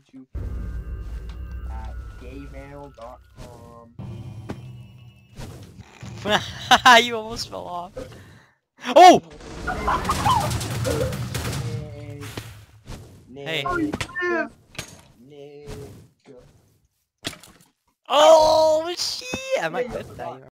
to gaymail.com. You almost fell off. Oh! Hey. Nick. Oh shit! I might quit that.